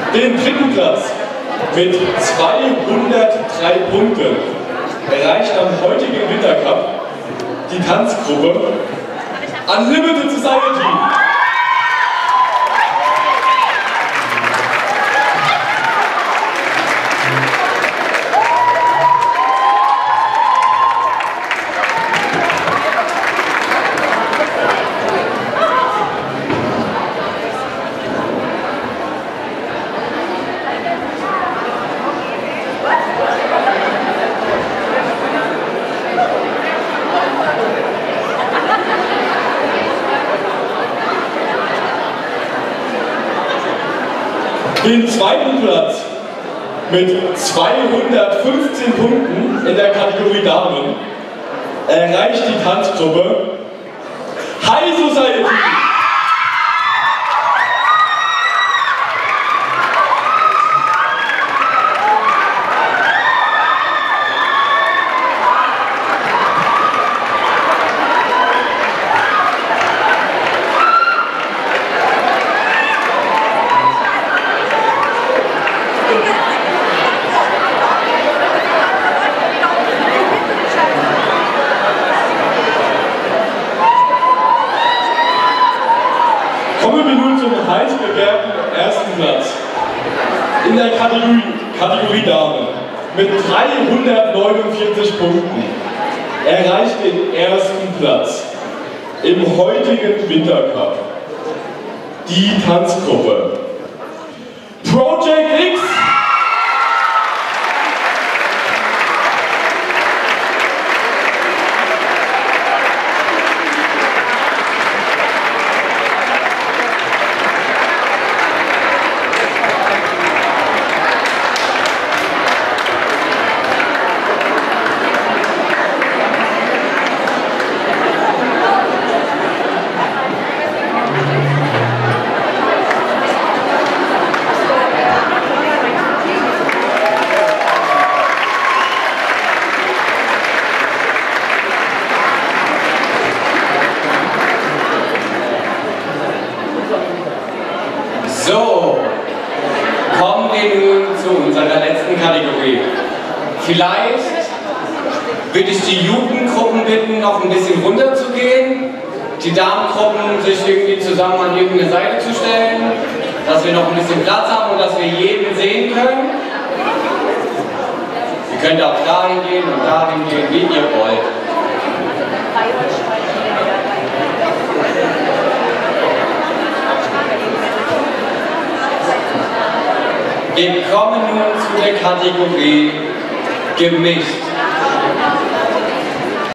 Den dritten Platz mit 203 Punkten erreicht am heutigen Wintercup die Tanzgruppe Unlimited Society. Den zweiten Platz mit 215 Punkten in der Kategorie Damen erreicht die Tanzgruppe High Society. Kommen wir nun zum heiß begehrten ersten Platz in der Kategorie Damen mit 349 Punkten erreicht den ersten Platz im heutigen Wintercup die Tanzgruppe Project X. So, kommen wir nun zu unserer letzten Kategorie. Vielleicht würde ich die Jugendgruppen bitten, noch ein bisschen runterzugehen, die Damengruppen sich irgendwie zusammen an irgendeine Seite zu stellen, dass wir noch ein bisschen Platz haben und dass wir jeden sehen können. Ihr könnt auch dahin gehen und dahin gehen, wie ihr wollt. Wir kommen nun zu der Kategorie gemischt.